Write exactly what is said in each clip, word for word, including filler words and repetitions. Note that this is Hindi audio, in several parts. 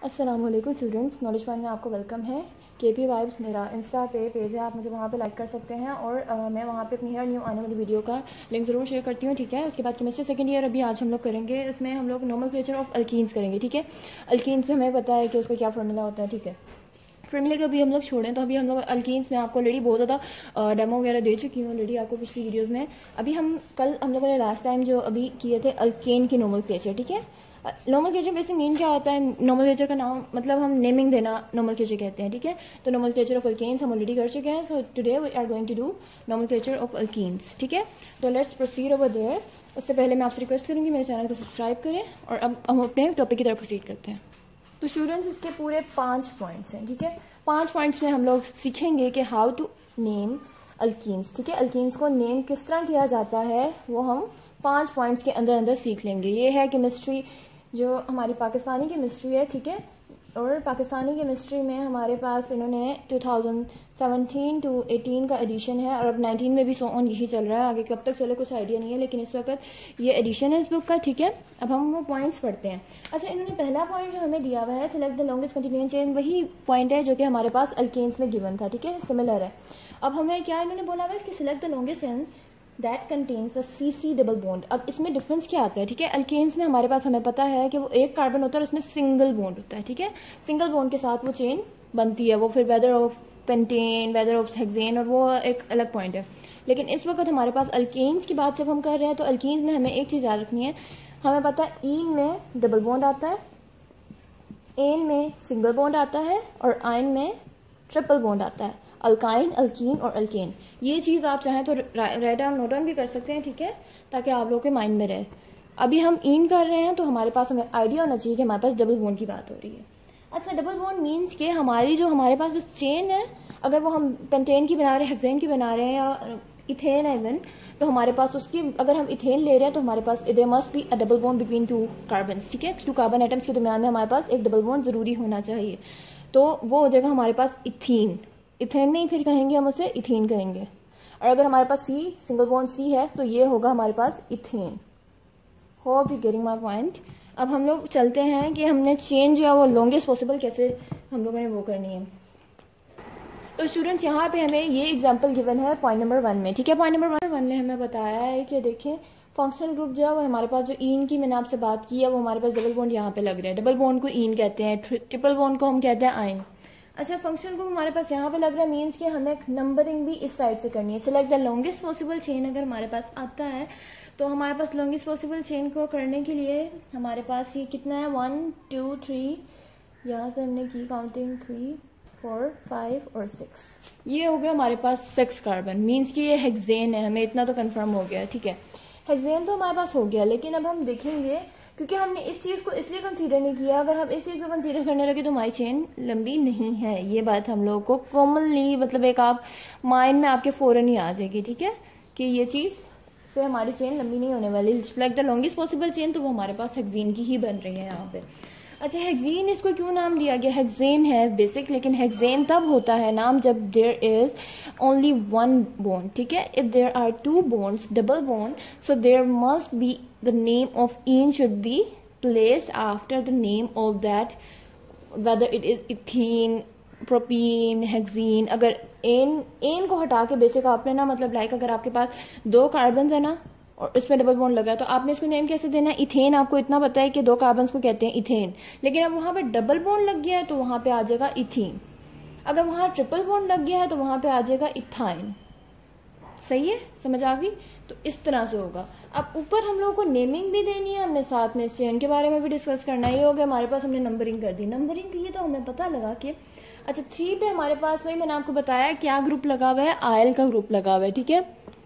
अस्सलामुअलैकुम स्टूडेंट्स, नॉलेज पॉइंट में आपको वेलकम है। के पी वाइब्स मेरा इंस्टा पे पेज है, आप मुझे वहाँ पे लाइक कर सकते हैं और आ, मैं वहाँ पे अपनी हर न्यू आने वाली वीडियो का लिंक ज़रूर शेयर करती हूँ, ठीक है। उसके बाद केमिस्ट्री सेकंड ईयर अभी आज हम लोग करेंगे, इसमें हम लोग नोमेनक्लेचर ऑफ अल्कीन्स करेंगे, ठीक है। अल्कीन्स से हमें पता है कि उसका क्या फार्मूला होता है, ठीक है। फार्मूले को अभी हम लोग छोड़ें तो अभी हम लोग अल्कीन्स में आपको ऑलरेडी बहुत ज़्यादा डेमो वगैरह दे चुकी हूँ ऑलरेडी आपको पिछली वीडियोज़ में। अभी हम कल हम लोगों ने लास्ट टाइम जो अभी किए थे अल्केन की नोमेनक्लेचर, ठीक है। नोमेनक्लेचर बेसिक मीन क्या होता है, नोमेनक्लेचर का नाम मतलब हम नेमिंग देना नोमेनक्लेचर कहते हैं, ठीक है। तो नोमेनक्लेचर ऑफ अल्केन्स हम ऑलरेडी कर चुके हैं, so today we are going to do nomenclature of alkenes, ठीक है। तो लेट्स प्रोसीड ओवर देयर। उससे पहले मैं आपसे रिक्वेस्ट करूँगी मेरे चैनल को सब्सक्राइब करें और अब हम अपने टॉपिक की तरफ प्रोसीड करते हैं। तो स्टूडेंट्स इसके पूरे पाँच पॉइंट्स हैं, ठीक है। पाँच पॉइंट्स में हम लोग सीखेंगे कि हाउ टू नेम अल्कीन्स, ठीक है। अल्कीन्स को नेम किस तरह किया जाता है वो हम पाँच पॉइंट्स के अंदर अंदर सीख लेंगे। ये है केमिस्ट्री जो हमारी पाकिस्तानी केमिस्ट्री है, ठीक है। और पाकिस्तानी केमिस्ट्री में हमारे पास इन्होंने two thousand seventeen to eighteen का एडिशन है और अब नाइनटीन में भी सो ऑन यही चल रहा है, आगे कब तक चले कुछ आइडिया नहीं है, लेकिन इस वक्त ये एडिशन है इस बुक का, ठीक है। अब हम वो पॉइंट्स पढ़ते हैं। अच्छा, इन्होंने पहला पॉइंट जो हमें दिया हुआ है select the longest continuous chain, वही पॉइंट है जो कि हमारे पास अल्केन्स में गिवन था, ठीक है, सिमिलर है। अब हमें क्या इन्होंने बोला हुआ है कि select the longest chain that contains the C C double bond. अब इसमें डिफरेंस क्या आता है, ठीक है। अल्केन्स में हमारे पास हमें पता है कि वो एक कार्बन होता है और उसमें सिंगल बॉन्ड होता है, ठीक है। सिंगल बॉन्ड के साथ वो चेन बनती है, वो फिर whether of pentane, whether of hexane, और वो एक अलग पॉइंट है। लेकिन इस वक्त हमारे पास अल्केन्स की बात जब हम कर रहे हैं तो अल्केन्स में हमें एक चीज़ याद रखनी है, हमें पता है ईन में डबल बॉन्ड आता है, एन में सिंगल बॉन्ड आता है और आइन में ट्रिपल बॉन्ड आता है। अल्काइन, अल्कीन और अल्केन, ये चीज़ आप चाहें तो राइट डाउन नोट डाउन भी कर सकते हैं, ठीक है, ताकि आप लोगों के माइंड में रहे। अभी हम इन कर रहे हैं तो हमारे पास हमें आइडिया होना चाहिए कि हमारे पास डबल बॉन्ड की बात हो रही है। अच्छा, डबल बॉन्ड मीन्स कि हमारी जो हमारे पास जो चेन है, अगर वो हम पेंटेन की बना रहे हैं, हेक्सेन की बना रहे हैं या इथेन है इवन, तो हमारे पास उसकी अगर हम इथेन ले रहे हैं तो हमारे पास there must be a double bond between two carbons, ठीक है। टू कार्बन एटम्स के दरमियान में हमारे पास एक डबल बॉन्ड जरूरी होना चाहिए, तो वो हो जाएगा हमारे पास इथीन। इथेन नहीं फिर कहेंगे हम उसे इथीन कहेंगे। और अगर हमारे पास सी सिंगल बॉन्ड सी है तो ये होगा हमारे पास ethane. Hope you getting my point. अब हम लोग चलते हैं कि हमने चेन जो है वो लॉन्गेस्ट पॉसिबल कैसे हम लोगों ने वो करनी है। तो स्टूडेंट्स यहाँ पे हमें ये एग्जांपल गिवन है पॉइंट नंबर वन में, ठीक है। पॉइंट नंबर वन ने हमें बताया है कि देखें फंक्शनल ग्रुप जो है वो हमारे पास जो ईन की मैंने आपसे बात की है वो हमारे पास डबल बॉन्ड यहाँ पे लग रहे हैं। डबल बॉन्ड को ईन कहते हैं, ट्रिपल बॉन्ड को हम कहते हैं आइन। अच्छा, फंक्शन को हमारे पास यहाँ पे लग रहा है, मीन्स कि हमें नंबरिंग भी इस साइड से करनी है। Select the longest possible chain अगर हमारे पास आता है तो हमारे पास लॉन्गेस्ट पॉसिबल चेन को करने के लिए हमारे पास ये कितना है, वन टू थ्री, यहाँ से हमने की काउंटिंग थ्री फोर फाइव और सिक्स, ये हो गया हमारे पास सिक्स कार्बन, मीन्स कि ये हेक्सेन है, हमें इतना तो कन्फर्म हो गया, ठीक है। हेक्सेन तो हमारे पास हो गया, लेकिन अब हम देखेंगे क्योंकि हमने इस चीज़ को इसलिए कंसीडर नहीं किया, अगर हम इस चीज़ को कंसीडर करने लगे तो हमारी चेन लंबी नहीं है। ये बात हम लोगों को कॉमनली मतलब एक आप माइंड में आपके फ़ौरन ही आ जाएगी, ठीक है, कि ये चीज़ से हमारी चेन लंबी नहीं होने वाली। Like the longest possible chain तो वो हमारे पास हेक्सेन की ही बन रही है यहाँ पे। अच्छा, हेक्सेन इसको क्यों नाम दिया गया, हेक्सेन है बेसिक, लेकिन हेक्सेन तब होता है नाम जब there is only one bond, ठीक है। If there are two bonds, double bond, so there must be the name of in should be placed after the name of that, whether it is ethene, propene, hexane. अगर एन एन को हटा के बेसिक आपने ना मतलब लाइक अगर आपके पास दो कार्बन है ना और इसमें डबल बॉन्ड लगा तो आपने इसको नेम कैसे देना है, इथेन। आपको इतना पता है कि दो कार्बन को कहते हैं इथेन, लेकिन अब वहां पे डबल बॉन्ड लग गया है तो वहां पे आ जाएगा इथीन। अगर वहां ट्रिपल बॉन्ड लग गया है तो वहां पे आ जाएगा इथाइन। सही है, समझ आ गई। तो इस तरह से होगा। अब ऊपर हम लोगों को नेमिंग भी देनी है, हमने साथ में चेन के बारे में भी डिस्कस करना है। ये हो गया हमारे पास, हमने नंबरिंग कर दी। नंबरिंग की तो हमें पता लगा कि अच्छा थ्री पे हमारे पास वही मैंने आपको बताया क्या ग्रुप लगा हुआ है, आयल का ग्रुप लगा हुआ है, ठीक है।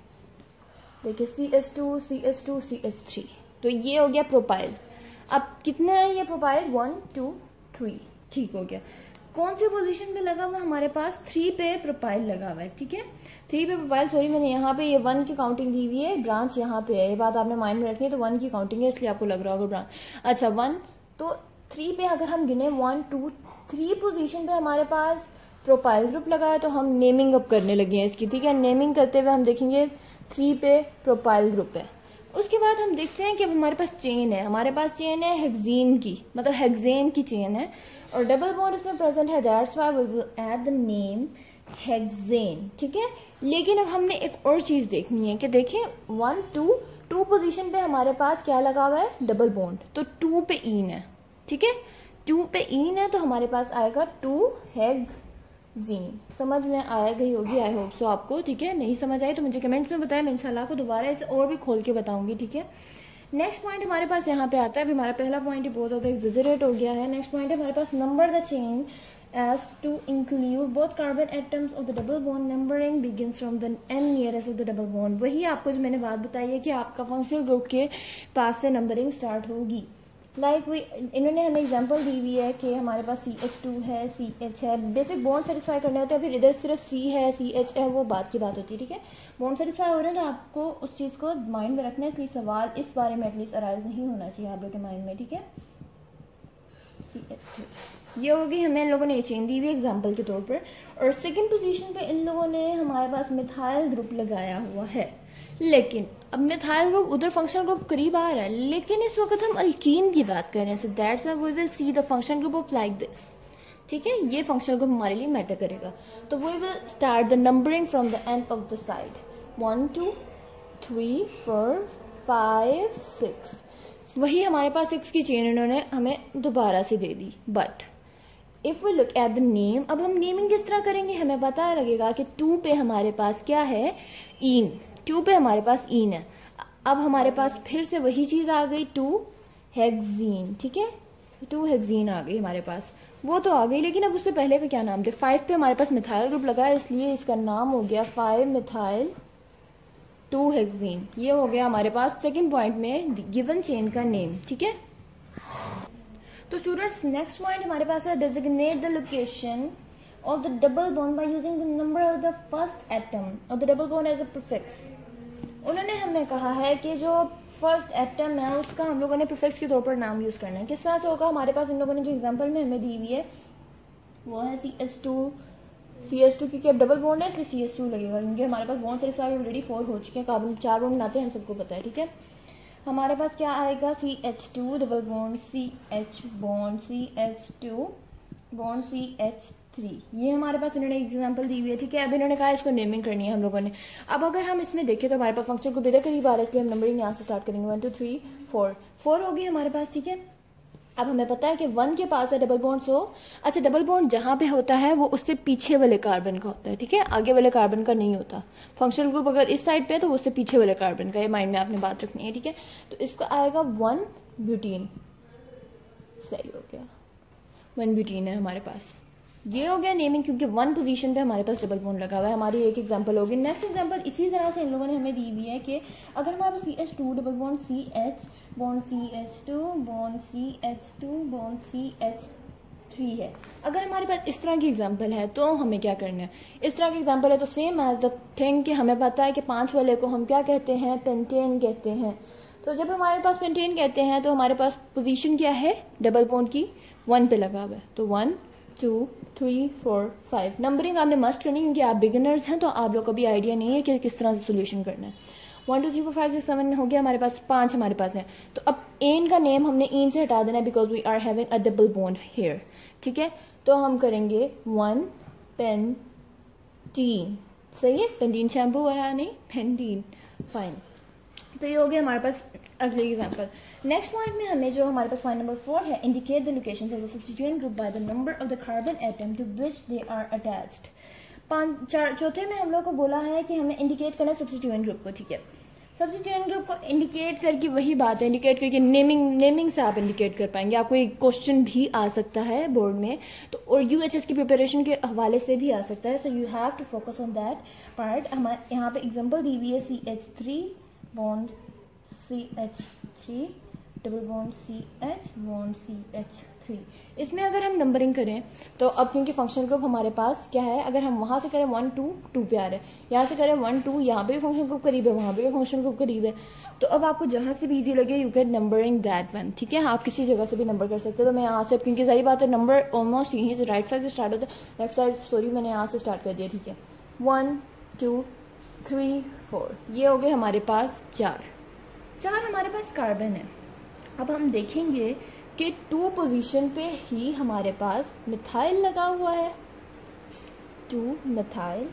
देखिए C H two C H two C H three, तो ये हो गया प्रोपाइल। अब कितने हैं ये प्रोपाइल, वन टू थ्री, ठीक हो गया। कौन सी पोजीशन पे लगा हुआ हमारे पास, थ्री पे प्रोपाइल लगा हुआ है, ठीक है। थ्री पे प्रोपाइल, सॉरी मैंने यहाँ पे ये वन की काउंटिंग दी हुई है, ब्रांच यहाँ पे है, ये बात आपने माइंड में रखनी है। तो वन की काउंटिंग है इसलिए आपको लग रहा होगा ब्रांच। अच्छा वन, तो थ्री पे अगर हम गिने वन टू थ्री पोजीशन पे हमारे पास प्रोपाइल ग्रुप लगा है, तो हम नेमिंग अप करने लगे हैं इसकी, ठीक है। नेमिंग करते हुए हम देखेंगे थ्री पे प्रोपाइल ग्रुप है, उसके बाद हम देखते हैं कि अब हमारे पास चेन है, हमारे पास चेन है हेक्सेन की, मतलब हेक्सेन की चेन है और डबल बॉन्ड इसमें प्रेजेंट है, that's why we will add the name hexane, ठीक है। लेकिन अब हमने एक और चीज़ देखनी है कि देखें वन टू टू पोजीशन पे हमारे पास क्या लगा हुआ है, डबल बॉन्ड, तो टू पे इन है, ठीक है, टू पे इन है तो हमारे पास आएगा टू हेक्सेन। समझ में आया गई होगी आई होप सो आपको, ठीक है। नहीं समझ आई तो मुझे कमेंट्स में बताएं, मैं इंशाल्लाह को दोबारा इसे और भी खोल के बताऊंगी, ठीक है। नेक्स्ट पॉइंट हमारे पास यहाँ पे आता है, अभी हमारा पहला पॉइंट ही बहुत ज़्यादा एक्सजरेट हो गया है। नेक्स्ट पॉइंट है हमारे पास number the chain as to include both carbon atoms of the double bond, numbering begins from the n nearest of the double bond। वही आपको जो मैंने बात बताई है कि आपका फंक्शनल ग्रुप के पास से नंबरिंग स्टार्ट होगी। लाइक like वी इन्होंने हमें एग्जांपल दी हुई है कि हमारे पास सी एच टू है, सी एच है, बेसिक बॉन्ड सेटिस्फाई करने होते हैं, फिर इधर सिर्फ सी है, सी एच है, वो बात की बात होती है, ठीक है। बॉन्ड सेटिस्फाई हो रहे हैं तो आपको उस चीज़ को माइंड में रखना है, इसलिए सवाल इस बारे में एटलीस्ट अराइज नहीं होना चाहिए आप लोग के माइंड में, ठीक है। सी एच टू ये होगी, हमें इन लोगों ने ये चेन दी हुई एग्जाम्पल के तौर पर। और सेकेंड पोजीशन पे इन लोगों ने हमारे पास मिथाइल ग्रुप लगाया हुआ है, लेकिन अब मिथाइल ग्रुप उधर फंक्शनल ग्रुप करीब आ रहा है, लेकिन इस वक्त हम अल्कीन की बात कर रहे हैं, so that's why we will see the functional group of like this, ठीक है। ये फंक्शनल ग्रुप हमारे लिए मैटर करेगा, तो we will start the numbering from the end of the side, one two three four five six. वही हमारे पास सिक्स की चेन इन्होंने हमें दोबारा से दे दी, but if we look at the name, अब हम नेमिंग किस तरह करेंगे, हमें पता लगेगा कि टू पे हमारे पास क्या है, इन, टू पे हमारे पास इन है। अब हमारे पास फिर से वही चीज आ गई, टू हेक्सेन, ठीक है, टू हेक्सेन आ गई हमारे पास, वो तो आ गई, लेकिन अब उससे पहले का क्या नाम थे, फाइव पे हमारे पास मिथाइल ग्रुप लगा है, इसलिए इसका नाम हो गया फाइव मिथाइल टू हेक्सेन। ये हो गया हमारे पास सेकेंड पॉइंट में गिवन चेन का नेम, ठीक है। तो स्टूडेंट्स नेक्स्ट पॉइंट हमारे पास है designate the location of the double bond by using the number of the first atom of the double bond as a prefix. उन्होंने हमें कहा है कि जो फर्स्ट एटम है उसका हम लोगों ने प्रीफिक्स के तौर पर नाम यूज करना है। किस तरह से होगा, हमारे पास इन लोगों ने जो एग्जाम्पल में हमें दी हुई है वो है C H two, C H two क्योंकि अब डबल बॉन्ड है इसलिए सी एच टू लगेगा, क्योंकि हमारे पास बॉन्ड से ऑलरेडी फोर हो चुके हैं, कार्बन चार बॉन्ड बनाते हैं, हम सबको पता है, ठीक है। हमारे पास क्या आएगा, C H two double bond C H bond C H two bond C H three. ये हमारे पास इन्होंने एग्जांपल दी हुई है, ठीक है। अब इन्होंने कहा इसको नेमिंग करनी है हम लोगों ने। अब अगर हम इसमें देखें तो हमारे पास फंक्शन को बेहतर करीब आ रहा है, इसलिए हम नंबरिंग यहाँ से स्टार्ट करेंगे, one two three four, four होगी हमारे पास, ठीक है। अब हमें पता है कि वन के पास है डबल बॉन्ड, सो अच्छा डबल बॉन्ड जहाँ पे होता है वो उससे पीछे वाले कार्बन का होता है, ठीक है, आगे वाले कार्बन का नहीं होता। फंक्शनल ग्रुप अगर इस साइड पे है तो वो उससे पीछे वाले कार्बन का, ये माइंड में आपने बात रखनी है, ठीक है। तो इसका आएगा वन ब्यूटीन, सही हो गया, वन ब्यूटीन है हमारे पास। ये हो गया नेमिंग, क्योंकि वन पोजीशन पे हमारे पास डबल बॉन्ड लगा हुआ है। हमारी एक एग्जांपल होगी। नेक्स्ट एग्जांपल इसी तरह से इन लोगों ने हमें दी हुई है कि अगर हमारे पास C H two double bond C H bond C H two bond C H two bond C H three है, अगर हमारे पास इस तरह की एग्जांपल है तो हमें क्या करना है। इस तरह की एग्जांपल है तो सेम एज द थिंग कि हमें पता है कि पांच वाले को हम क्या कहते हैं, पेंटेन कहते हैं। तो जब हमारे पास पेंटेन कहते हैं तो हमारे पास पोजीशन क्या है डबल बॉन्ड की, वन पे लगा हुआ है, तो one two three four five. Numbering आपने मस्ट करनी क्योंकि आप बिगिनर्स हैं तो आप लोग को भी आइडिया नहीं है कि किस तरह से सोल्यूशन करना है। One two three four five six seven हो गया हमारे पास, पांच हमारे पास है। तो अब एन का नेम हमने इन से हटा देना है because we are having a double bond here, ठीक है। तो हम करेंगे वन पेंटीन, सही है, पेंटीन शैम्पू है नहीं, पेंटीन, फाइन। तो ये हो गया हमारे पास अगले एग्जांपल। नेक्स्ट पॉइंट में हमें जो हमारे पास पॉइंट नंबर फोर है, indicate the location of the substituent group by the number of the carbon atom to which they are attached. पांच चार चौथे में हम लोग को बोला है कि हमें इंडिकेट करना है सब्स्टिट्यूएंट ग्रुप को, ठीक है। सब्स्टिट्यूएंट ग्रुप को इंडिकेट करके वही बात है, इंडिकेट करके नेमिंग नेमिंग से आप इंडिकेट कर पाएंगे। आपको एक क्वेश्चन भी आ सकता है बोर्ड में, तो और यूएचएस की प्रिपरेशन के हवाले से भी आ सकता है, so you have to focus on that part. हमारे यहाँ पे एग्जाम्पल दी हुई है C H three bond C H three double bond C H bond C H three. इसमें अगर हम नंबरिंग करें तो अब क्योंकि फंक्शनल ग्रुप हमारे पास क्या है, अगर हम वहाँ से करें वन टू टू पे आ रहे हैं, यहाँ से करें वन टू, यहाँ पे भी फंक्शनल ग्रुप करीब है, वहाँ पे भी फंक्शनल ग्रुप करीब है, तो अब आपको जहाँ से भी इजी लगे you can numbering that one, ठीक है। आप किसी जगह से भी नंबर कर सकते हो। तो मैं यहाँ से, क्योंकि सारी बात है नंबर ऑलमोस्ट यहीं से राइट साइड से स्टार्ट होता है, लेफ्ट साइड सॉरी मैंने यहाँ से स्टार्ट कर दिया, ठीक है। वन टू थ्री फोर, ये हो गए हमारे पास चार, चार हमारे पास कार्बन है। अब हम देखेंगे कि टू पोजीशन पे ही हमारे पास मिथाइल लगा हुआ है, टू मिथाइल,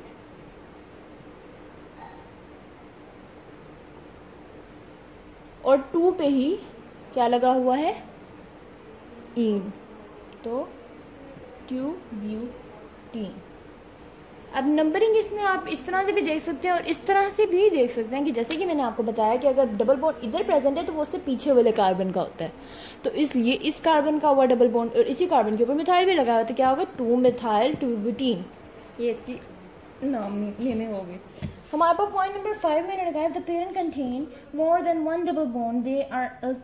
और टू पे ही क्या लगा हुआ है, ईन, तो टू ब्यूटीन। अब नंबरिंग इसमें आप इस तरह से भी देख सकते हैं और इस तरह से भी देख सकते हैं कि जैसे कि मैंने आपको बताया कि अगर डबल बॉन्ड इधर प्रेजेंट है तो वो उससे पीछे वाले कार्बन का होता है, तो इसलिए इस कार्बन का हुआ डबल बॉन्ड और इसी कार्बन के ऊपर मिथाइल भी लगा हुआ, तो क्या होगा, टू मिथाइल टू ब्यूटीन, ये इसकी नाम नेमिंग होगी। हमारे पास पॉइंट नंबर फाइव में लगाया, the parent contain more than one double bond, they are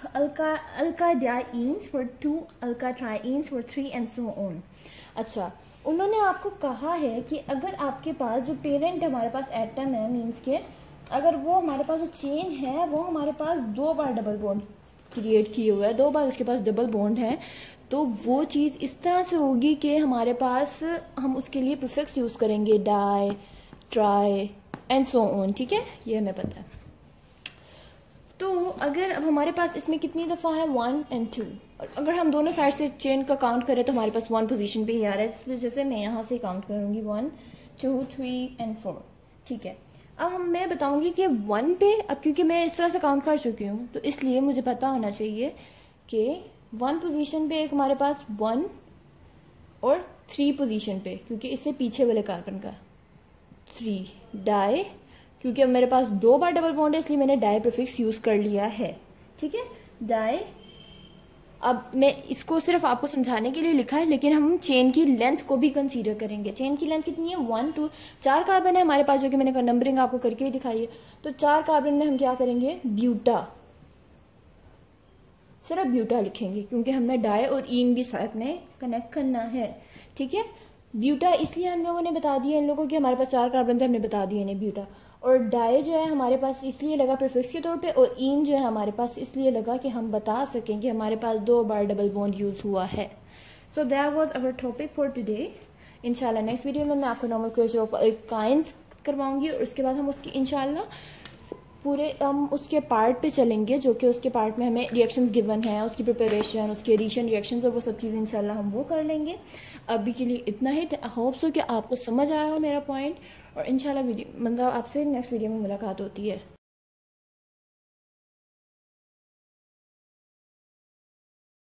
alkyl for two, alkyl for three and so on। अच्छा, उन्होंने आपको कहा है कि अगर आपके पास जो पेरेंट हमारे पास एटम है, मीन्स के अगर वो हमारे पास जो चेन है वो हमारे पास दो बार डबल बॉन्ड क्रिएट किए हुआ है, दो बार उसके पास डबल बॉन्ड है, तो वो चीज़ इस तरह से होगी कि हमारे पास हम उसके लिए प्रीफिक्स यूज़ करेंगे, di, tri and so on, ठीक है, ये हमें पता है। तो अगर अब हमारे पास इसमें कितनी दफ़ा है, वन एंड टू, और अगर हम दोनों साइड से चेन का काउंट करें तो हमारे पास वन पोजीशन पे ही आ रहा है, इस वजह से मैं यहाँ से काउंट करूँगी, one two three and four, ठीक है। अब हम मैं बताऊँगी कि वन पे, अब क्योंकि मैं इस तरह से काउंट कर चुकी हूँ तो इसलिए मुझे पता होना चाहिए कि वन पोजीशन पे एक हमारे पास वन, और थ्री पोजीशन पे, क्योंकि इससे पीछे वाले कार्बन का थ्री, डाई, क्योंकि अब मेरे पास दो बार डबल बॉन्ड है इसलिए मैंने डाई प्रीफिक्स यूज़ कर लिया है, ठीक है, डाई। अब मैं इसको सिर्फ आपको समझाने के लिए लिखा है, लेकिन हम चेन की लेंथ को भी कंसीडर करेंगे। चेन की लेंथ कितनी है, वन टू, चार कार्बन है हमारे पास, जो कि मैंने नंबरिंग आपको करके भी दिखाई है, तो चार कार्बन में हम क्या करेंगे, ब्यूटा, सिर्फ ब्यूटा लिखेंगे क्योंकि हमने डाई और ईन भी साथ में कनेक्ट करना है, ठीक है। ब्यूटा इसलिए हम लोगों ने बता दिया इन लोगों की, हमारे पास चार कार्बन थे, हमने बता दिया इन्हें ब्यूटा, और डाई जो है हमारे पास इसलिए लगा प्रीफिक्स के तौर पे, और ईन जो है हमारे पास इसलिए लगा कि हम बता सकें कि हमारे पास दो बार डबल बॉन्ड यूज़ हुआ है। So that was our topic for today. इंशाल्लाह नेक्स्ट वीडियो में मैं आपको नॉर्मल काइंस करवाऊंगी और उसके बाद हम उसकी इंशाल्लाह पूरे हम उसके पार्ट पे चलेंगे, जो कि उसके पार्ट में हमें रिएक्शंस गिवन है, उसकी प्रिपरेशन, उसके एडिशन रिएक्शंस और वो सब चीज़ें इंशाल्लाह हम वो कर लेंगे। अभी के लिए इतना ही, होप सो कि आपको समझ आया हो मेरा पॉइंट, और इंशाल्लाह वीडियो मतलब आपसे नेक्स्ट वीडियो में मुलाकात होती है।